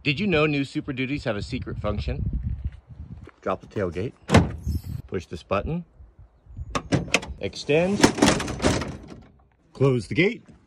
Did you know new Super Duties have a secret function? Drop the tailgate, push this button, extend, close the gate,